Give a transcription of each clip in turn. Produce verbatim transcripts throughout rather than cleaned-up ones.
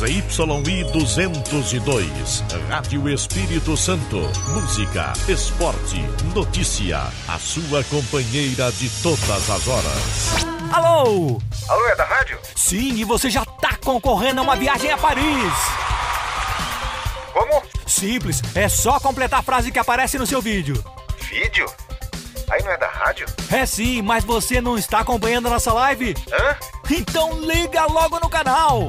Z Y I duzentos e dois, Rádio Espírito Santo, música, esporte, notícia, a sua companheira de todas as horas. Alô? Alô, é da rádio? Sim, e você já tá concorrendo a uma viagem a Paris. Como? Simples, é só completar a frase que aparece no seu vídeo. Vídeo? Aí não é da rádio? É sim, mas você não está acompanhando a nossa live? Hã? Então liga logo no canal.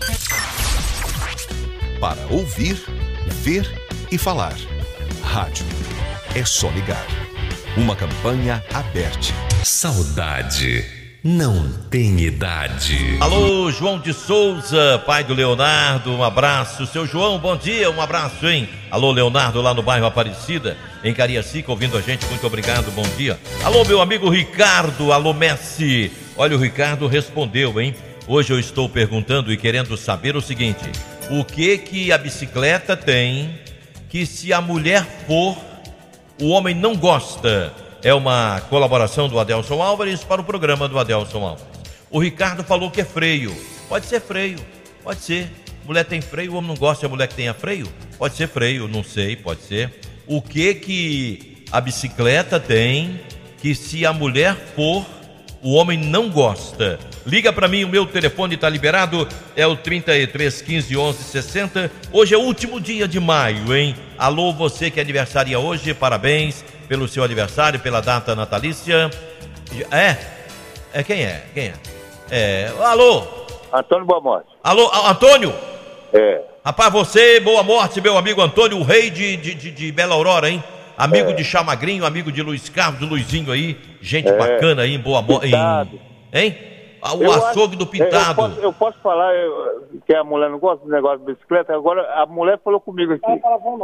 Para ouvir, ver e falar. Rádio. É só ligar. Uma campanha aberta. Saudade não tem idade. Alô, João de Souza, pai do Leonardo, um abraço. Seu João, bom dia, um abraço, hein? Alô, Leonardo, lá no bairro Aparecida, em Cariacica, ouvindo a gente, muito obrigado, bom dia. Alô, meu amigo Ricardo, alô, Messi. Olha, o Ricardo respondeu, hein? Hoje eu estou perguntando e querendo saber o seguinte: o que que a bicicleta tem que, se a mulher for, o homem não gosta? É uma colaboração do Adelson Álvares para o programa do Adelson Álvares. O Ricardo falou que é freio. Pode ser freio, pode ser. Mulher tem freio, o homem não gosta de a mulher que tenha freio? Pode ser freio, não sei, pode ser. O que que a bicicleta tem que, se a mulher for, o homem não gosta? Liga para mim, o meu telefone está liberado, é o trinta e três, quinze, onze, sessenta. Hoje é o último dia de maio, hein? Alô, você que aniversaria hoje, parabéns pelo seu aniversário, pela data natalícia. É? É quem é? Quem é? É, alô? Antônio Boa Morte. Alô, Antônio? É. Rapaz, você, boa morte, meu amigo Antônio, o rei de, de, de, de Bela Aurora, hein? Amigo é. de Chamagrinho, amigo de Luiz Carlos, do Luizinho aí, gente é. bacana aí, em Boa Morte. Hein? O eu açougue acho, do Pintado. Eu posso, eu posso falar eu, que a mulher não gosta do negócio de bicicleta? Agora a mulher falou comigo aqui.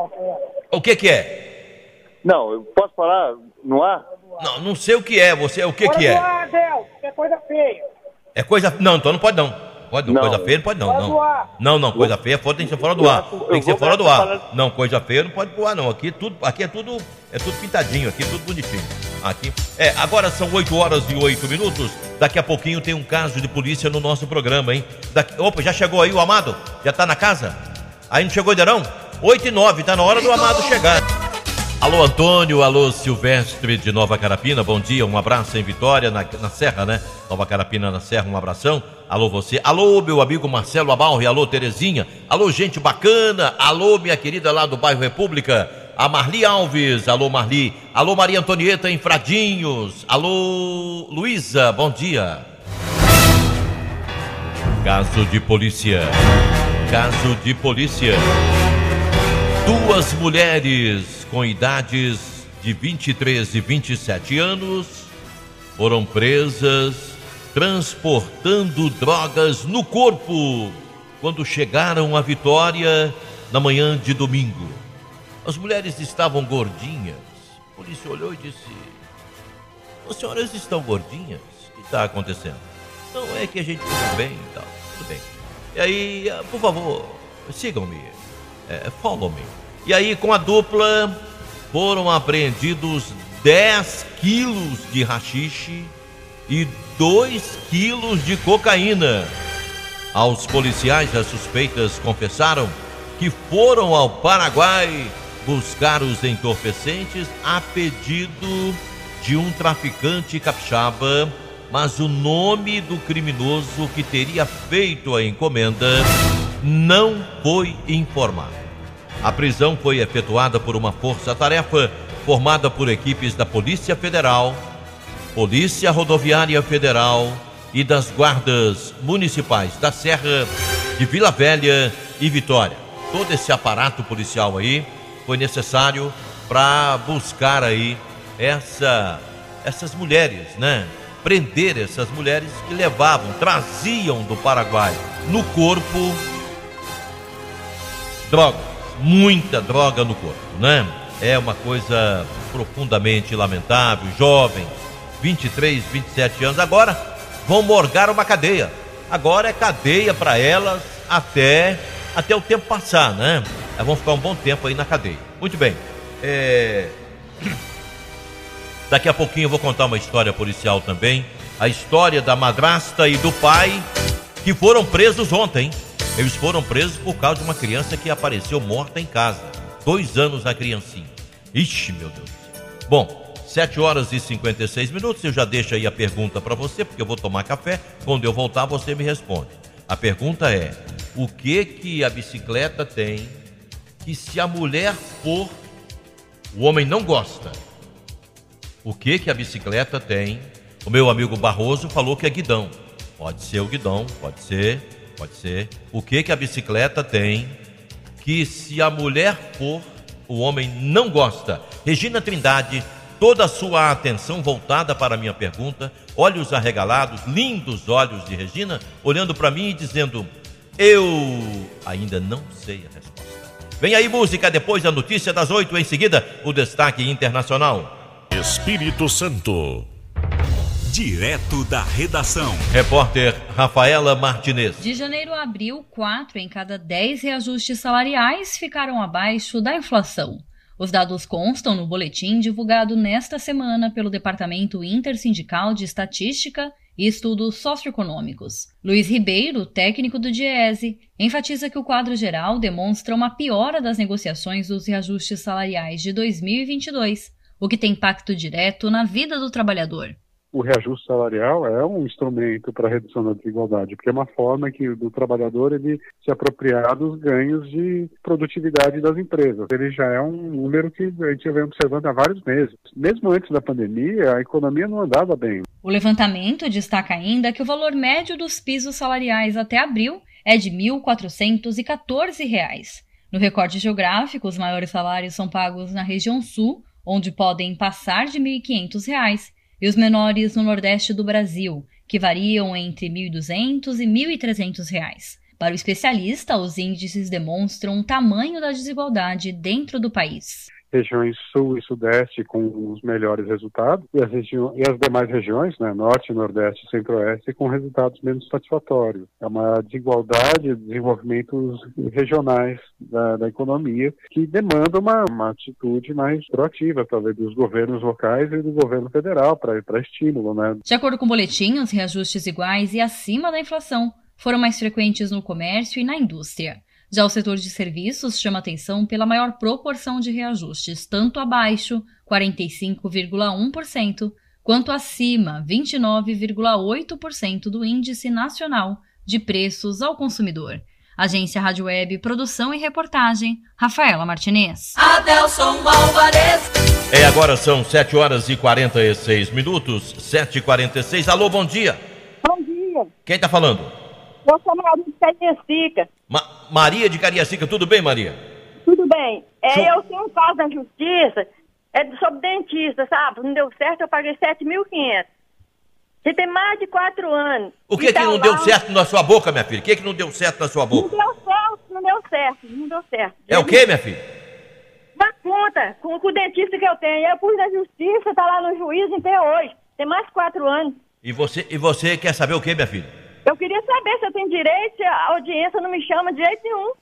O que que é? Não, eu posso falar no ar? Não, não sei o que é, você, o que Fora que é? do ar, Del, é coisa feia. É coisa, não, então não pode não. Pode não, não. Coisa feia não pode não. Fora Não, do ar. não, não, coisa feia tem que ser fora do ar. Tem que ser fora do ar. Não, coisa feia não pode voar não. Aqui tudo, aqui é tudo, é tudo pintadinho, aqui é tudo bonitinho. Aqui, é, agora são oito horas e oito minutos. Daqui a pouquinho tem um caso de polícia no nosso programa, hein? Daqui, opa, já chegou aí o Amado? Já tá na casa? Aí não chegou ainda não? oito e nove, tá na hora do Amado chegar. Alô, Antônio, alô, Silvestre de Nova Carapina, bom dia, um abraço em Vitória, na, na Serra, né? Nova Carapina na Serra, um abração. Alô, você. Alô, meu amigo Marcelo Abalri, alô, Terezinha. Alô, gente bacana. Alô, minha querida lá do bairro República, a Marli Alves. Alô, Marli. Alô, Maria Antonieta em Fradinhos. Alô, Luísa, bom dia. Caso de polícia. Caso de polícia. Duas mulheres com idades de vinte e três e vinte e sete anos foram presas transportando drogas no corpo quando chegaram a Vitória na manhã de domingo. As mulheres estavam gordinhas. A polícia olhou e disse: as senhoras estão gordinhas? O que está acontecendo? Não, é que a gente tudo bem e tal, tudo bem. E aí, por favor, sigam-me, é, follow me. E aí, com a dupla, foram apreendidos dez quilos de haxixe e dois quilos de cocaína. Aos policiais, as suspeitas confessaram que foram ao Paraguai buscar os entorpecentes a pedido de um traficante capixaba, mas o nome do criminoso que teria feito a encomenda não foi informado. A prisão foi efetuada por uma força-tarefa formada por equipes da Polícia Federal, Polícia Rodoviária Federal e das guardas municipais da Serra, de Vila Velha e Vitória. Todo esse aparato policial aí foi necessário para buscar aí essa, essas mulheres, né? Prender essas mulheres que levavam, traziam do Paraguai no corpo droga. Muita droga no corpo, né? É uma coisa profundamente lamentável. Jovens, vinte e três, vinte e sete anos, agora vão morgar uma cadeia. Agora é cadeia para elas até, até o tempo passar, né? Elas vão ficar um bom tempo aí na cadeia. Muito bem. É... Daqui a pouquinho eu vou contar uma história policial também. A história da madrasta e do pai que foram presos ontem. Eles foram presos por causa de uma criança que apareceu morta em casa. Dois anos a criancinha. Ixi, meu Deus. Bom, sete horas e cinquenta e seis minutos. Eu já deixo aí a pergunta para você, porque eu vou tomar café. Quando eu voltar, você me responde. A pergunta é: o que que a bicicleta tem que, se a mulher for, o homem não gosta? O que que a bicicleta tem? O meu amigo Barroso falou que é guidão. Pode ser o guidão, pode ser, pode ser. O que que a bicicleta tem que, se a mulher for, o homem não gosta? Regina Trindade, toda a sua atenção voltada para a minha pergunta, olhos arregalados, lindos olhos de Regina, olhando para mim e dizendo: eu ainda não sei a resposta. Vem aí música, depois a notícia das oito, em seguida o destaque internacional. Espírito Santo. Direto da redação. Repórter Rafaela Martinez. De janeiro a abril, quatro em cada dez reajustes salariais ficaram abaixo da inflação. Os dados constam no boletim divulgado nesta semana pelo Departamento Intersindical de Estatística e Estudos Socioeconômicos. Luiz Ribeiro, técnico do DIEESE, enfatiza que o quadro geral demonstra uma piora das negociações dos reajustes salariais de dois mil e vinte e dois, o que tem impacto direto na vida do trabalhador. O reajuste salarial é um instrumento para a redução da desigualdade, porque é uma forma que do trabalhador ele se apropriar dos ganhos de produtividade das empresas. Ele já é um número que a gente vem observando há vários meses. Mesmo antes da pandemia, a economia não andava bem. O levantamento destaca ainda que o valor médio dos pisos salariais até abril é de mil quatrocentos e quatorze reais. No recorte geográfico, os maiores salários são pagos na região sul, onde podem passar de mil e quinhentos reais, e os menores no Nordeste do Brasil, que variam entre mil e duzentos e mil e trezentos reais. Para o especialista, os índices demonstram o tamanho da desigualdade dentro do país. Regiões Sul e Sudeste com os melhores resultados, e as, regi- e as demais regiões, né, Norte, Nordeste e Centro-Oeste, com resultados menos satisfatórios. É uma desigualdade de desenvolvimentos regionais da, da economia que demanda uma, uma atitude mais proativa, talvez, dos governos locais e do governo federal para estímulo, né? De acordo com o boletim, os reajustes iguais e acima da inflação foram mais frequentes no comércio e na indústria. Já o setor de serviços chama atenção pela maior proporção de reajustes, tanto abaixo, quarenta e cinco vírgula um por cento, quanto acima, vinte e nove vírgula oito por cento do Índice Nacional de Preços ao Consumidor. Agência Rádio Web, produção e reportagem, Rafaela Martinez. Adelson Alvarez. É, agora são sete horas e quarenta e seis minutos, sete e quarenta e seis. Alô, bom dia. Bom dia. Quem está falando? Eu sou Maria de Cariacica. Ma- Maria de Cariacica, tudo bem, Maria? Tudo bem. É, Show. eu tenho um caso na justiça, é sobre dentista, sabe? Não deu certo, eu paguei sete mil e quinhentos. Você tem mais de quatro anos. O que que Então, não lá- deu certo na sua boca, minha filha? O que que não deu certo na sua Não boca? deu certo, não deu certo, não deu certo. É o que, minha filha? Uma conta com, com o dentista que eu tenho. Eu pus na justiça, tá lá no juízo até hoje. Tem mais de quatro anos. E você, e você quer saber o que, minha filha? Eu queria saber se eu tenho direito, se a audiência não me chama de jeito nenhum.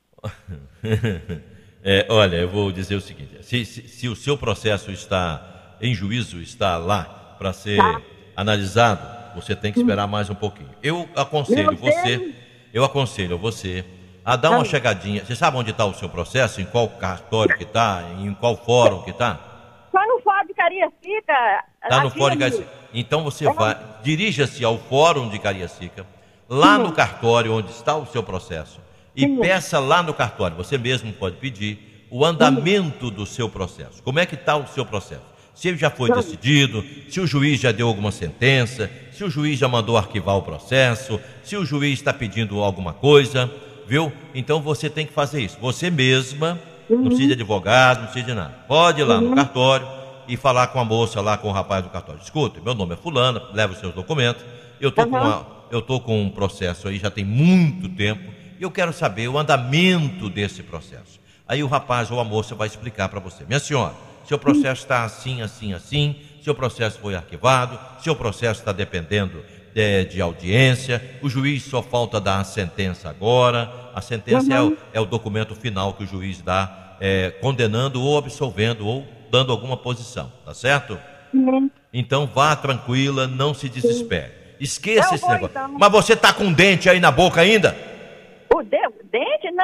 É, olha, eu vou dizer o seguinte: se, se, se o seu processo está em juízo, está lá para ser Tá. analisado, você tem que esperar mais um pouquinho. Eu aconselho Meu Deus. você, eu aconselho você a dar uma chegadinha. Você sabe onde está o seu processo? Em qual cartório que está? Em qual fórum que está? Só no Fórum de Cariacica. Está no aqui Fórum de na- Cariacica. Então você vai, dirija-se ao Fórum de Cariacica, lá no cartório onde está o seu processo, e peça lá no cartório, você mesmo pode pedir, o andamento do seu processo. Como é que está o seu processo? Se ele já foi decidido, se o juiz já deu alguma sentença, se o juiz já mandou arquivar o processo, se o juiz está pedindo alguma coisa, viu? Então você tem que fazer isso. Você mesma, não precisa de advogado, não precisa de nada. Pode ir lá no cartório e falar com a moça lá, com o rapaz do cartório. Escuta, meu nome é fulana, leva os seus documentos, eu tô, com uma, eu tô com um processo aí já tem muito tempo e eu quero saber o andamento desse processo. Aí o rapaz ou a moça vai explicar para você: minha senhora, seu processo está assim, assim, assim, seu processo foi arquivado, seu processo está dependendo de, de audiência, o juiz só falta dar a sentença agora, a sentença é, o, é o documento final que o juiz dá, é, condenando ou absolvendo ou dando alguma posição, tá certo? Uhum. Então vá tranquila, não se desespere. Esqueça Eu esse vou, negócio. então. Mas você tá com um dente aí na boca ainda? O dente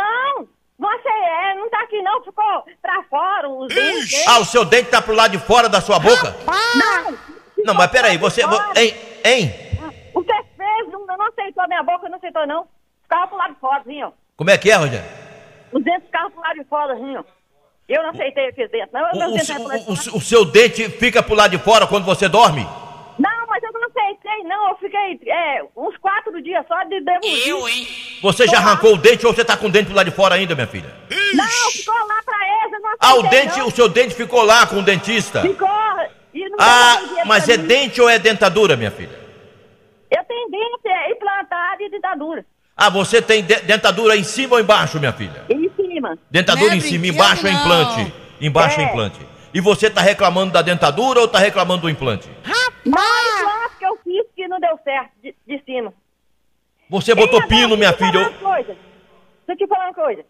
Não, você é, não tá aqui não, ficou pra fora os dentes. Ah, o seu dente tá pro lado de fora da sua boca? Não. Não, mas peraí, você... vo- Hein? Hein? O que fez, não, não aceitou a minha boca, não aceitou não. Ficava pro lado de fora, assim, ó. Como é que é, Rogério? Os dentes ficavam pro lado de fora, assim, ó. Eu não aceitei aqueles dentes, não. Eu O, meus o dentes seu- eram pro lado de o- fora. o seu dente fica pro lado de fora quando você dorme? Não, mas eu não aceitei, não. Eu fiquei é, uns quatro dias só de devolver. Eu, hein? Você já arrancou o dente ou você tá com o dente pro lado de fora ainda, minha filha? Não, ficou lá pra eles, eu não aceitei, Ah, o dente, não. o seu dente ficou lá com o dentista? Ficou. E não Ah, devolvia mas pra é mim. dente ou é dentadura, minha filha? Eu tenho dente é, implantado e dentadura. Ah, você tem de- dentadura em cima ou embaixo, minha filha? Em cima. Dentadura Não é em cima, brinquedo, embaixo é não. implante. Embaixo é É. implante. E você tá reclamando da dentadura ou tá reclamando do implante? Não, implante que eu fiz que não deu certo, de, de cima. Você botou Ei, pino, Adão, minha deixa eu te filha. falar uma coisa. Deixa eu te falar uma coisa.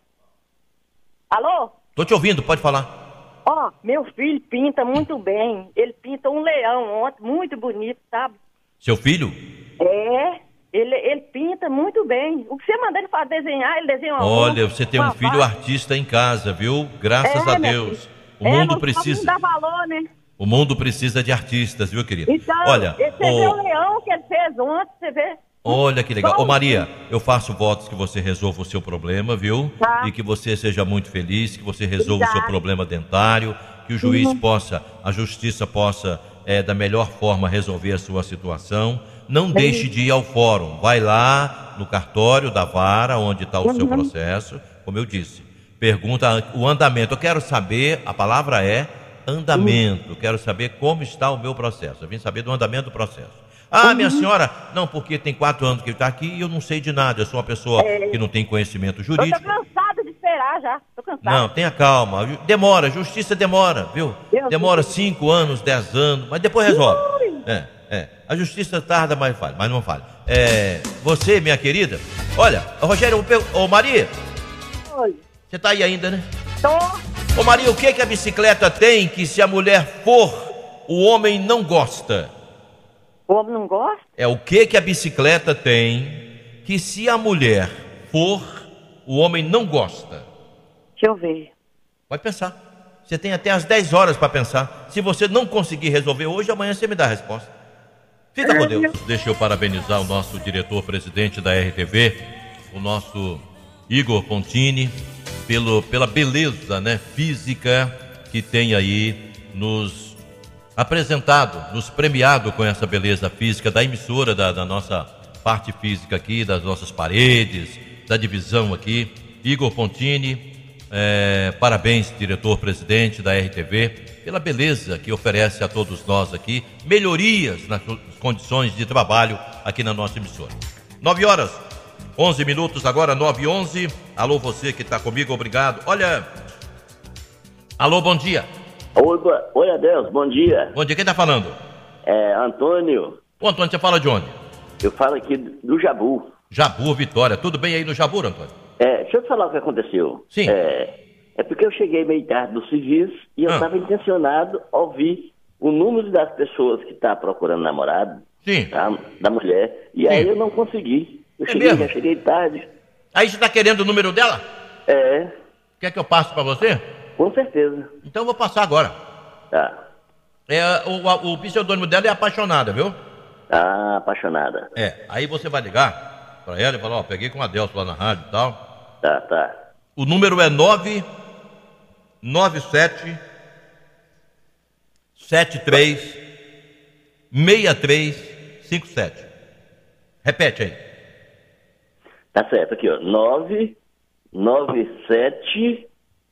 Alô? Tô te ouvindo, pode falar. Ó, meu filho pinta muito bem. Ele pinta um leão ontem, muito bonito, sabe? Seu filho? É, ele, ele pinta muito bem. O que você manda ele fazer desenhar, ele desenha uma Olha, onça, você tem uma um filho vaca. artista em casa, viu? Graças É, a minha Deus. filha. O É, mundo nós precisa. Não dá valor, né? O mundo precisa de artistas, viu, querida? Então, Olha, você vê ô- o leão que ele fez ontem, você vê. Olha que legal. Ô Bom, Maria, eu faço votos que você resolva o seu problema, viu? Tá. E que você seja muito feliz, que você resolva o seu Obrigada. problema dentário, que o juiz Uhum. possa, a justiça possa, é, da melhor forma, resolver a sua situação. Não deixe de ir ao fórum. Vai lá no cartório da vara, onde está o seu Uhum. processo, como eu disse. Pergunta o andamento. Eu quero saber, a palavra é andamento. Quero saber como está o meu processo. Eu vim saber do andamento do processo. Ah, minha senhora, não, porque tem quatro anos que ele está aqui e eu não sei de nada. Eu sou uma pessoa É. que não tem conhecimento Eu tô jurídico. cansada de esperar já. Tô cansada. Não, tenha calma. Demora, justiça demora, viu? Eu Demora cinco anos, dez anos, mas depois resolve. É, é. A justiça tarda, mas falha, mas não falha. É, você, minha querida, olha, ô, Rogério, eu pergun- ô Maria, Oi. você tá aí ainda, né? Tô. Ô Maria, o que que a bicicleta tem que se a mulher for, o homem não gosta? O homem não gosta? É o que que a bicicleta tem que se a mulher for, o homem não gosta? Deixa eu ver. Pode pensar. Você tem até as dez horas para pensar. Se você não conseguir resolver hoje, amanhã você me dá a resposta. Fica com Deus. Deixa eu parabenizar o nosso diretor-presidente da R T V, o nosso Igor Pontini, pelo, pela beleza, né, física que tem aí nos apresentado, nos premiado com essa beleza física da emissora, da, da nossa parte física aqui, das nossas paredes, da divisão aqui. Igor Pontini, é, parabéns, diretor-presidente da R T V, pela beleza que oferece a todos nós aqui, melhorias nas condições de trabalho aqui na nossa emissora. Nove horas, onze minutos agora, nove e onze. Alô, você que está comigo, obrigado. Olha, alô, bom dia. Oi, bo- oi, Adeus, bom dia. Bom dia, quem está falando? É Antônio. Ô, Antônio, você fala de onde? Eu falo aqui do Jabu. Jabu, Vitória. Tudo bem aí no Jabu, Antônio? É, deixa eu te falar o que aconteceu. Sim. É, é porque eu cheguei meio tarde do serviço e eu Ah. estava intencionado a ouvir o número das pessoas que está procurando namorado. Sim. Tá, da mulher. E aí Sim. eu não consegui. Eu É cheguei, mesmo? já cheguei tarde. Aí você está querendo o número dela? É. Quer que eu passe para você? Com certeza. Então eu vou passar agora. Tá. É, o, o pseudônimo dela é apaixonada, viu? Ah, apaixonada. É, aí você vai ligar para ela e falar, ó, peguei com a Adelso lá na rádio e tal. Tá, tá. O número é nove nove sete sete três seis três cinco sete. Repete aí. Tá certo, aqui, ó. nove nove sete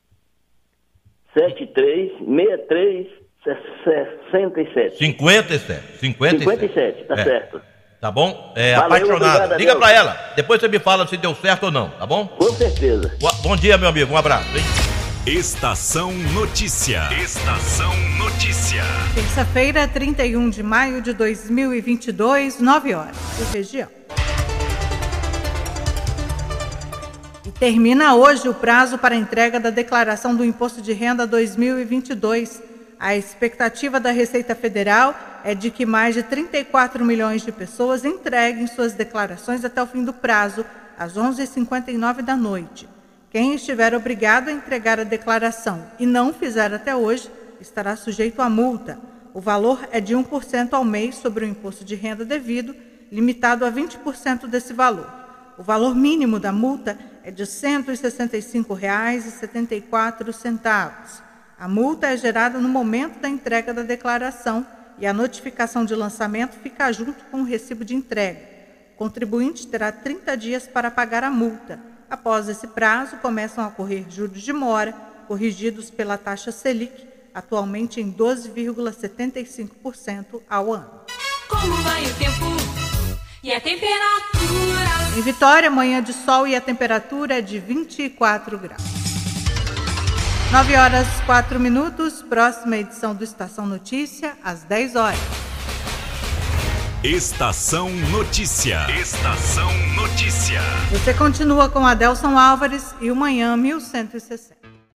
sete três seis três sessenta e sete. cinquenta e sete. cinquenta e sete. cinquenta e sete, tá É. certo. Tá bom? É, Valeu, apaixonada. obrigado, Liga Adelso. pra ela. Depois você me fala se deu certo ou não, tá bom? Com certeza. Boa- Bom dia, meu amigo. Um abraço, hein? Estação Notícia. Estação Notícia. Terça-feira, trinta e um de maio de dois mil e vinte e dois, nove horas, de região. E termina hoje o prazo para a entrega da declaração do Imposto de Renda dois mil e vinte e dois. A expectativa da Receita Federal é de que mais de trinta e quatro milhões de pessoas entreguem suas declarações até o fim do prazo, às onze e cinquenta e nove da noite. Quem estiver obrigado a entregar a declaração e não fizer até hoje, estará sujeito a multa. O valor é de um por cento ao mês sobre o imposto de renda devido, limitado a vinte por cento desse valor. O valor mínimo da multa é de cento e sessenta e cinco reais e setenta e quatro centavos. A multa é gerada no momento da entrega da declaração e a notificação de lançamento fica junto com o recibo de entrega. O contribuinte terá trinta dias para pagar a multa. Após esse prazo, começam a correr juros de mora, corrigidos pela taxa Selic, atualmente em doze vírgula setenta e cinco por cento ao ano. Como vai o tempo e a temperatura? Em Vitória, manhã de sol e a temperatura é de vinte e quatro graus. nove horas e quatro minutos, próxima edição do Estação Notícia, às dez horas. Estação Notícia. Estação Notícia. Você continua com Adelson Álvares e o Manhã mil cento e sessenta.